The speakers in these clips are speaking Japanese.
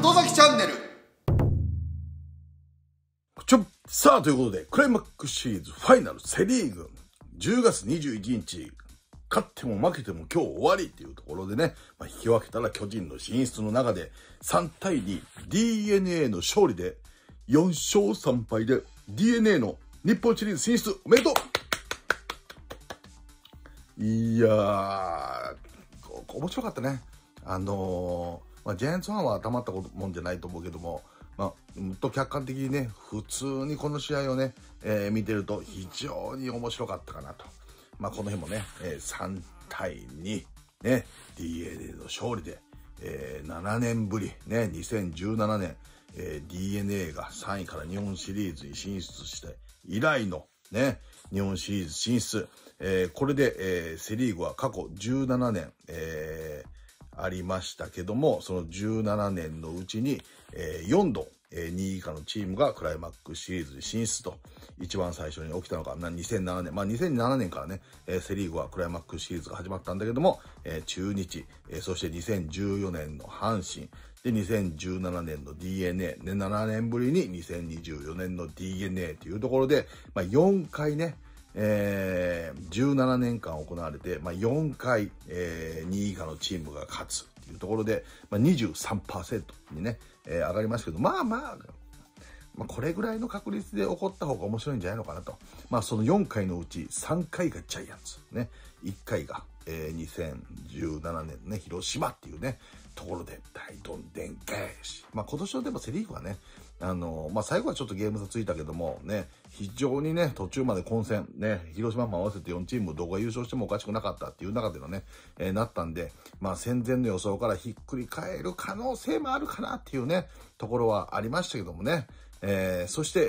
外崎チャンネル。 さあ、ということで、クライマックスシリーズファイナルセリーグ、10月21日、勝っても負けても今日終わりっていうところでね、引き分けたら巨人の進出の中で、3対2、DNA の勝利で、4勝3敗で DNA の日本シリーズ進出おめでとう。いやー、面白かったね。ジャイアンツファンはたまったもんじゃないと思うけども、もっと客観的にね、普通にこの試合をね、見てると非常に面白かったかなと。この日もね、3対2、ね、DNA の勝利で、7年ぶり、ね、2017年、DNA が3位から日本シリーズに進出して以来のね、日本シリーズ進出。これで、セリーグは過去17年、ありましたけども、その17年のうちに、4度、2位以下のチームがクライマックスシリーズに進出と、一番最初に起きたのが2007年。2007年からね、セリーグはクライマックスシリーズが始まったんだけども、中日、そして2014年の阪神、で、2017年の DNA、で、7年ぶりに2024年の DNA というところで、4回ね、17年間行われて、4回、2位以下のチームが勝つというところで、23% にね、上がりましたけど、これぐらいの確率で起こった方が面白いんじゃないのかなと。その4回のうち3回がジャイアンツ、ね、1回が、2017年のね、広島っていうね、ところで大どんでん返し。今年のでもセリーグはね、最後はちょっとゲーム差ついたけども、ね、非常にね、途中まで混戦、ね、広島も合わせて4チームどこが優勝してもおかしくなかったっていう中でのね、なったんで、戦前の予想からひっくり返る可能性もあるかなっていうね、ところはありましたけどもね。そして、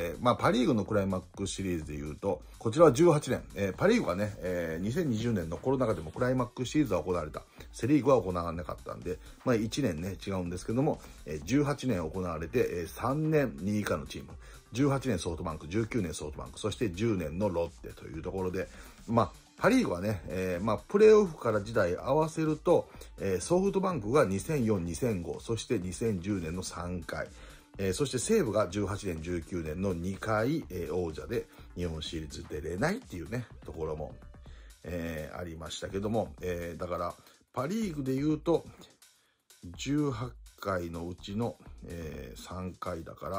パリーグのクライマックスシリーズで言うと、こちらは18年、パリーグはね、2020年のコロナ禍でもクライマックスシリーズは行われた。セリーグは行わなかったんで、1年ね、違うんですけども、18年行われて、3年2位以下のチーム。18年ソフトバンク、19年ソフトバンク、そして10年のロッテというところで、パリーグはね、プレーオフから時代合わせると、ソフトバンクが2004、2005、そして2010年の3回、そして西武が18年、19年の2回、王者で日本シリーズ出れないっていうね、ところも、ありましたけども、だからパリーグで言うと、18回のうちの、3回だから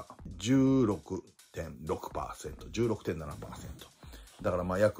16.6%、16.7%。だから約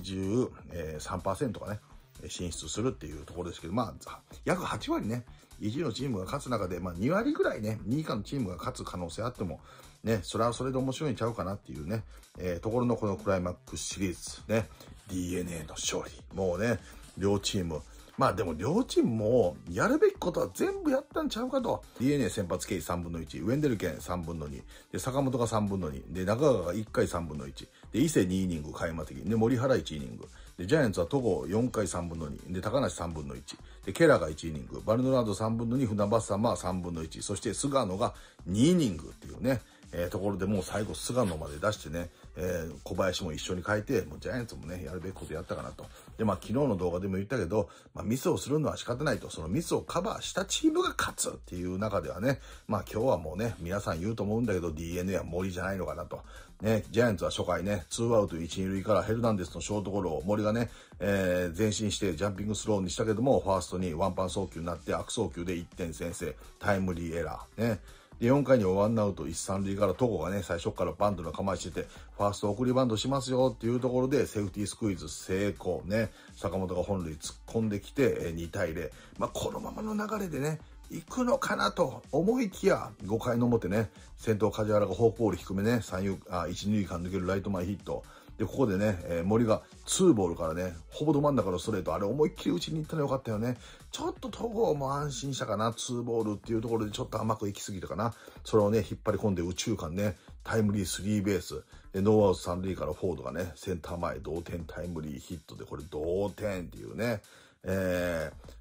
83%がね、進出するっていうところですけど、約8割ね、1位のチームが勝つ中で、2割ぐらいね、2位以下のチームが勝つ可能性あっても、ね、それはそれで面白いんちゃうかなっていうね、ところのこのクライマックスシリーズ、ね、DNA の勝利。もうね、両チーム、でも両チームもやるべきことは全部やったんちゃうかと。DNA 先発経費3分の1、ウェンデルケン3分の2、で、坂本が3分の2、で、中川が1回3分の1、で、伊勢2イニング開幕的、で、森原1イニング、で、ジャイアンツは戸郷4回3分の2、で、高梨3分の1、で、ケラが1イニング、バルノラード3分の2、船橋さんは3分の1、そして菅野が2イニングっていうね、ところでもう最後菅野まで出してね、小林も一緒に変えて、もうジャイアンツもね、やるべきことやったかなと。で、昨日の動画でも言ったけど、ミスをするのは仕方ないと、そのミスをカバーしたチームが勝つっていう中ではね、今日はもうね、皆さん言うと思うんだけど、DNA は森じゃないのかなと。ね、ジャイアンツは初回ね、2アウト1、2塁からヘルナンデスのショートゴロを森がね、前進してジャンピングスローにしたけども、ファーストにワンパン送球になって悪送球で1点先制、タイムリーエラー。ね。で、4回にワンアウト1、3塁から戸郷がね、最初からバントの構えしてて、ファースト送りバントしますよっていうところで、セーフティースクイズ成功ね。坂本が本塁突っ込んできて、2対0。このままの流れでね、行くのかなと思いきや、5回の表ね、先頭梶原がフォークボール低めね、1、2塁間抜けるライト前ヒット。で、ここでね、森が2ボールからね、ほぼど真ん中のストレート、あれ思いっきり打ちに行ったらよかったよね。ちょっと戸郷も安心したかな、2ボールっていうところでちょっと甘く行き過ぎたかな。それをね、引っ張り込んで右中間ね、タイムリー3ベース。で、ノーアウト3塁からフォードがね、センター前同点タイムリーヒットで、これ同点っていうね。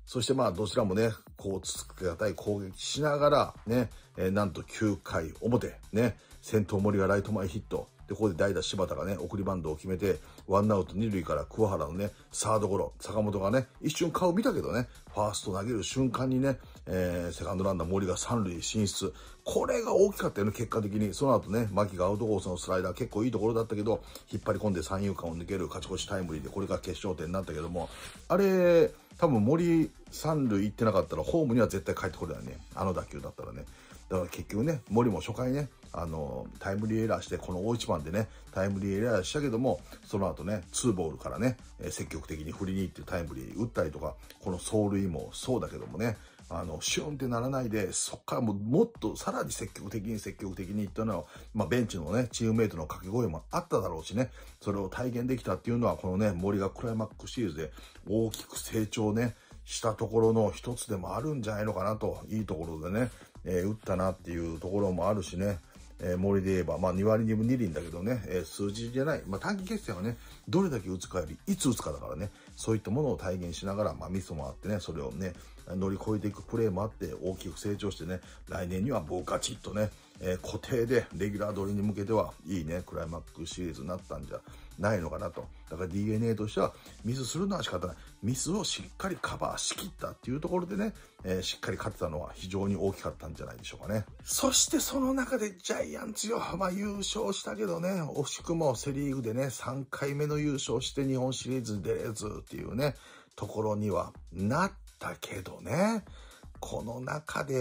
そしてどちらもね、こうつけがたい攻撃しながら、ね、なんと9回表、ね、先頭森がライト前ヒット。で、ここで代打柴田がね、送りバントを決めて、ワンアウト二塁から桑原のね、サードゴロ、坂本がね、一瞬顔見たけどね、ファースト投げる瞬間にね、セカンドランナー森が三塁進出。これが大きかったよね、結果的に。その後ね、牧がアウトコースのスライダー結構いいところだったけど、引っ張り込んで三遊間を抜ける勝ち越しタイムリーで、これが決勝点になったけども、あれ、多分森三塁行ってなかったら、ホームには絶対帰ってこれないね。あの打球だったらね。だから結局ね、森も初回ね、タイムリーエラーして、この大一番でね、タイムリーエラーしたけども、その後ね、2ボールからね、積極的に振りに行ってタイムリー打ったりとか、この走塁もそうだけどもね、シュンってならないで、そっからもっとさらに積極的にっていうのは、ベンチのね、チームメイトの掛け声もあっただろうしね、それを体現できたっていうのは、このね、森がクライマックスシリーズで大きく成長ね、したところの一つでもあるんじゃないのかなと、いいところでね、打ったなっていうところもあるしね、森で言えば、2割2分2厘だけどね、数字じゃない、短期決戦はね、どれだけ打つかより、いつ打つかだからね、そういったものを体現しながら、ミスもあってね、それをね、乗り越えていくプレーもあって、大きく成長してね、来年にはもうガチッとね、固定で、レギュラー取りに向けては、いいね、クライマックスシリーズになったんじゃないのかなと。だから DNA としては、ミスするのは仕方ない。ミスをしっかりカバーしきったっていうところでね、しっかり勝てたのは非常に大きかったんじゃないでしょうかね。そしてその中でジャイアンツよ、優勝したけどね、惜しくもセリーグでね、3回目の優勝して日本シリーズ出れずっていうね、ところにはなったけどね、この中で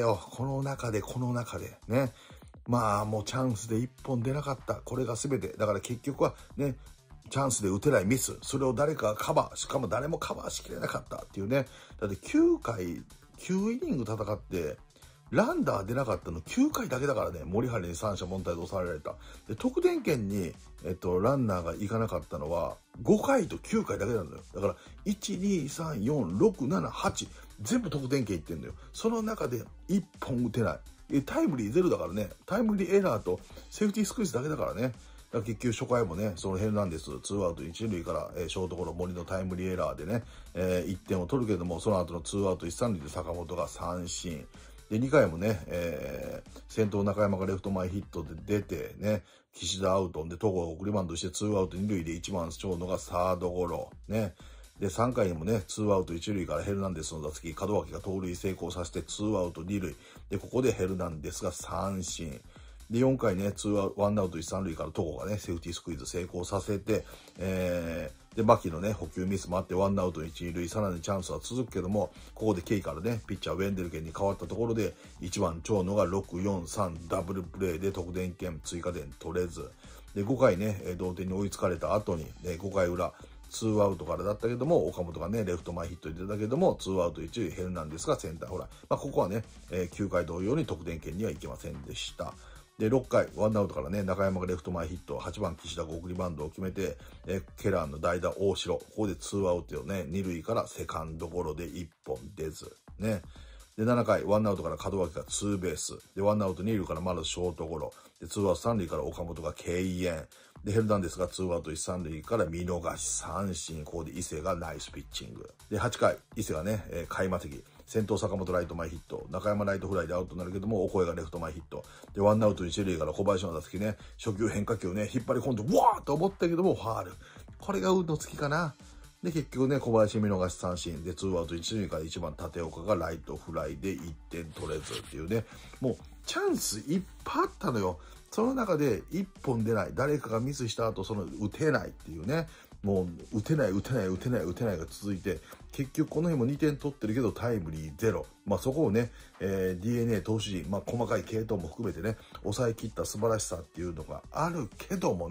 ね、もうチャンスで1本出なかった。これが全て。だから結局はね、チャンスで打てないミス。それを誰かがカバー。しかも誰もカバーしきれなかったっていうね。だって9回、9イニング戦って、ランダー出なかったの9回だけだからね。森原に三者凡退で抑えられた。で、得点圏に、ランナーが行かなかったのは、5回と9回だけなんだよ。だから、1、2、3、4、6、7、8。全部得点圏行ってんだよ。その中で1本打てない。タイムリーゼロだからね。タイムリーエラーとセーフティースクイズだけだからね。だから結局初回もね、そのヘルナンデス、2アウト1塁から、ショートゴロ森のタイムリーエラーでね、1点を取るけども、その後の2アウト1、3塁で坂本が三振。で、2回もね、先頭中山がレフト前ヒットで出てね、岸田アウトで戸郷が送りバントして2アウト2塁で1番長野がサードゴロ。ね。で、3回にもね、2アウト1塁からヘルナンデスの打席、門脇が盗塁成功させて2アウト2塁。で、ここでヘルナンデスが三振。で、4回ね、1アウト1、3塁から戸郷がね、セーフティースクイズ成功させて、で、牧のね、補給ミスもあって、1アウト1、2塁、さらにチャンスは続くけども、ここでケイからね、ピッチャーウェンデルケンに変わったところで、1番長野が6、4、3ダブルプレーで得点圏追加点取れず、で、5回ね、同点に追いつかれた後に、5回裏、2アウトからだったけども、岡本がね、レフト前ヒットで出たけども、2アウト1塁ヘルナンデスがセンターフライ。ここはね、9回同様に得点圏にはいけませんでした。で、6回、ワンアウトからね、中山がレフト前ヒット、8番岸田が送りバントを決めて、ケラーの代打大城、ここで2アウトをね、2塁からセカンドゴロで1本出ず、ね。で、7回、ワンアウトから門脇がツーベース。で、ワンアウト2塁からまだショートゴロ。で、ツーアウト3塁から岡本が敬遠。で、ヘルナンデスがツーアウト1、3塁から見逃し三振。ここで伊勢がナイスピッチング。で、8回、伊勢がね、開幕席。先頭坂本ライト前ヒット。中山ライトフライでアウトになるけども、オコエがレフト前ヒット。で、ワンアウト1塁から小林の打席ね、初球変化球ね、引っ張り込んで、わーっと思ったけども、ファール。これが運のつきかな。で、結局ね、小林見逃し三振で、ツーアウト1塁から1番立岡がライトフライで1点取れずっていうね、もうチャンスいっぱいあったのよ。その中で1本出ない。誰かがミスした後、打てないっていうね、もう打てないが続いて、結局この日も2点取ってるけどタイムリーゼロ。そこをね、DNA 投手陣、細かい系統も含めてね、抑え切った素晴らしさっていうのがあるけども、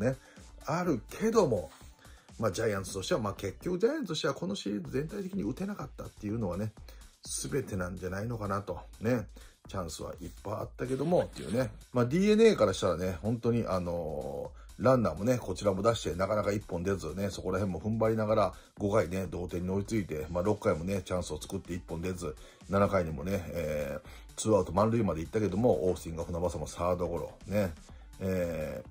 ジャイアンツとしては、結局ジャイアンツとしてはこのシリーズ全体的に打てなかったっていうのはね、全てなんじゃないのかなと。ね。チャンスはいっぱいあったけどもっていうね。DNA からしたらね、本当にランナーもね、こちらも出してなかなか1本出ずね、そこら辺も踏ん張りながら5回ね、同点に追いついて、6回もね、チャンスを作って1本出ず、7回にもね、2アウト満塁まで行ったけども、オースティンが船場さんもサードゴロ、ね、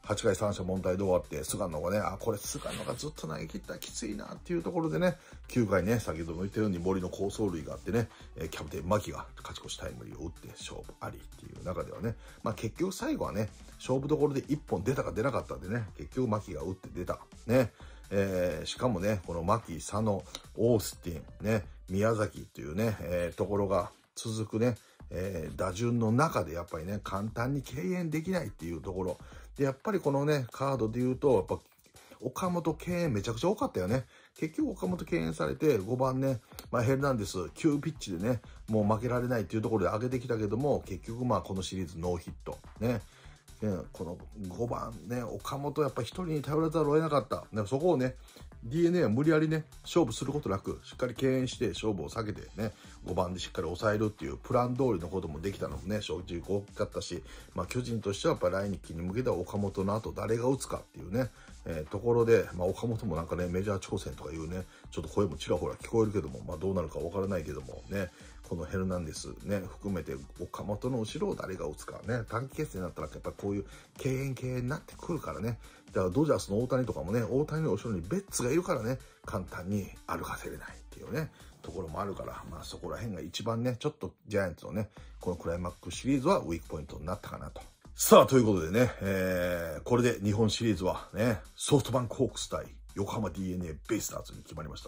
8回三者凡退で終わって、菅野がね、これ菅野がずっと投げ切ったらきついなっていうところでね、9回ね、先ほども言ったように森の好走塁があってね、キャプテン牧が勝ち越しタイムリーを打って勝負ありっていう中ではね、結局最後はね、勝負どころで1本出たか出なかったんでね、結局牧が打って出た。ね。しかもね、この牧、佐野、オースティン、ね、宮崎っていうね、ところが続くね、打順の中でやっぱりね、簡単に敬遠できないっていうところ。で、やっぱりこのね、カードで言うと、やっぱ、岡本敬遠めちゃくちゃ多かったよね。結局岡本敬遠されて、5番ね、ヘルナンデス、急ピッチでね、もう負けられないっていうところで上げてきたけども、結局このシリーズノーヒット。ね。この5番ね、岡本やっぱ一人に頼らざるを得なかった。そこをね、DNA は無理やりね、勝負することなく、しっかり敬遠して勝負を避けてね、5番でしっかり抑えるっていうプラン通りのこともできたのもね、正直大きかったし、巨人としてはやっぱ来日期に向けては岡本の後誰が打つかっていうね、ところで、岡本もなんかね、メジャー挑戦とかいうね、ちょっと声もちらほら聞こえるけども、どうなるかわからないけどもね、このヘルナンデスね、含めて岡本の後ろを誰が打つかね、短期決戦になったらやっぱこういう敬遠になってくるからね、だからドジャースの大谷とかもね、大谷の後ろにベッツがいるからね、簡単に歩かせれないっていうね、ところもあるから、そこら辺が一番ね、ちょっとジャイアンツのね、このクライマックスシリーズはウィークポイントになったかなと。さあ、ということでね、これで日本シリーズはね、ソフトバンクホークス対横浜 DNA ベイスターズに決まりました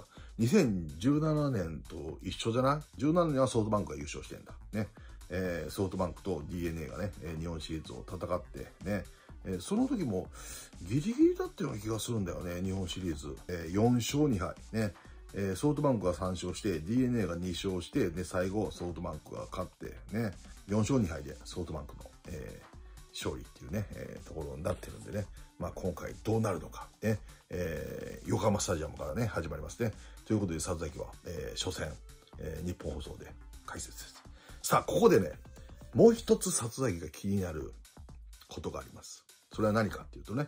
。2017年と一緒じゃない？ 17 年はソフトバンクが優勝してんだ。ね。ソフトバンクと DNA がね、日本シリーズを戦ってね、その時もギリギリだったような気がするんだよね、日本シリーズ。4勝2敗。ね。ソフトバンクが3勝して、DNA が2勝して、で、最後、ソフトバンクが勝って、ね、4勝2敗でソフトバンクの、勝利っていうね、ところになってるんでね、今回どうなるのか、ね、横浜スタジアムからね、始まりますね。ということで、里崎は、初戦、日本放送で解説です。さあ、ここでね、もう一つ里崎が気になることがあります。それは何かっていうとね、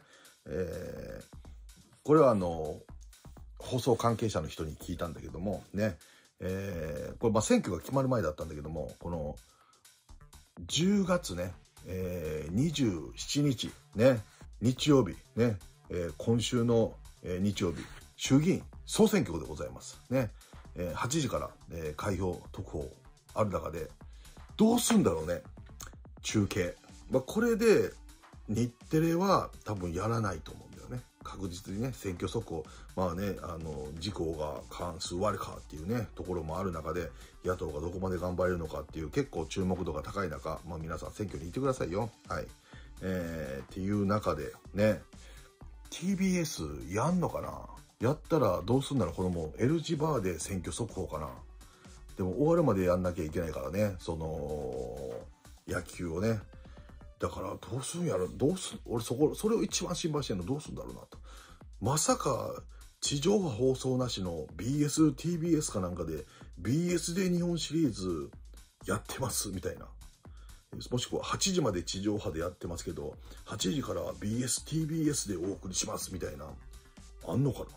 これは放送関係者の人に聞いたんだけども、ね、これ選挙が決まる前だったんだけども、この10月ね、27日ね、日曜日ね、今週の、日曜日、衆議院総選挙でございますね。8時から、開票特報ある中で、どうすんだろうね、中継。これで日テレは多分やらないと思うんだよね。確実にね、選挙速報、自公が過半数割るかっていうね、ところもある中で、野党がどこまで頑張れるのかっていう結構注目度が高い中、皆さん選挙に行ってくださいよ。はい。っていう中でね、TBS やんのかな？やったらどうすんだろう？このもう L 字バーで選挙速報かな？でも終わるまでやんなきゃいけないからね、その、野球をね。だからどうするんやろ？俺それを一番心配してるのどうするんだろうなと。まさか地上波放送なしの BS、TBS かなんかで BS で日本シリーズやってますみたいな。もしくは8時まで地上波でやってますけど、8時から BS、TBS でお送りしますみたいな。あんのかな？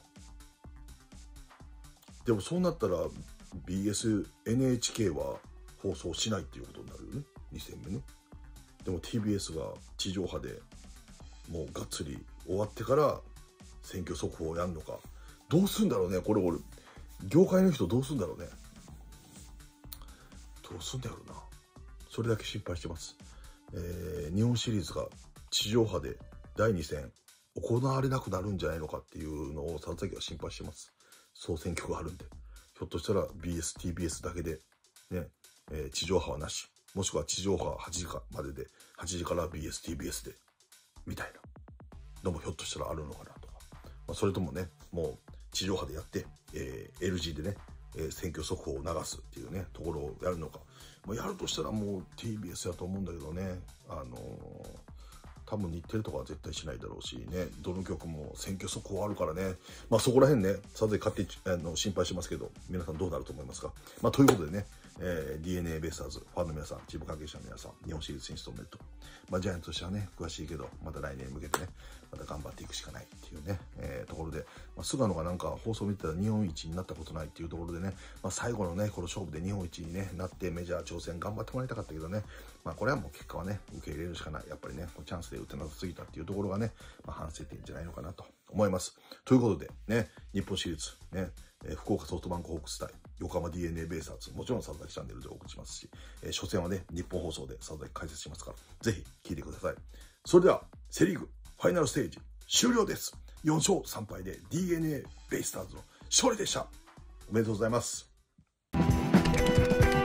でもそうなったら BS、NHK は放送しないっていうことになるよね。2戦目ね。でも TBS が地上波でもうがっつり終わってから選挙速報をやるのか。どうするんだろうね。これ俺、業界の人どうするんだろうね。どうするんだろうな。それだけ心配してます。日本シリーズが地上波で第2戦行われなくなるんじゃないのかっていうのを里崎は心配してます。総選挙があるんで。ひょっとしたら BS、TBS だけでね、地上波はなし。もしくは地上波8時までで、8時から BS、TBS で、みたいなのもひょっとしたらあるのかなとか。それともね、もう地上波でやって、LG でね、選挙速報を流すっていうね、ところをやるのか。やるとしたらもう TBS やと思うんだけどね、多分日テレとかは絶対しないだろうしね、どの局も選挙速報あるからね、そこら辺ね、さて勝手に心配しますけど、皆さんどうなると思いますか。ということでね、 DNA ベイスターズ、ファンの皆さん、チーム関係者の皆さん、日本シリーズ進出おめでとう。ジャイアンツとしてはね、詳しいけど、また来年に向けてね、また頑張っていくしかないっていうね、ところで、菅野がなんか放送見てたら日本一になったことないっていうところでね、最後のね、この勝負で日本一に、ね、なってメジャー挑戦頑張ってもらいたかったけどね、これはもう結果はね、受け入れるしかない。やっぱりね、チャンスで打てなさすぎたっていうところがね、反省点じゃないのかなと思います。ということで、ね、日本シリーズ、ね、福岡ソフトバンクホークス対横浜 DNA ベイスターズ、もちろん佐々木チャンネルでお送りしますし、初戦はね、日本放送で佐々木解説しますから、ぜひ聞いてください。それでは、セリーグファイナルステージ終了です。4勝3敗で DNA ベイスターズの勝利でした。おめでとうございます。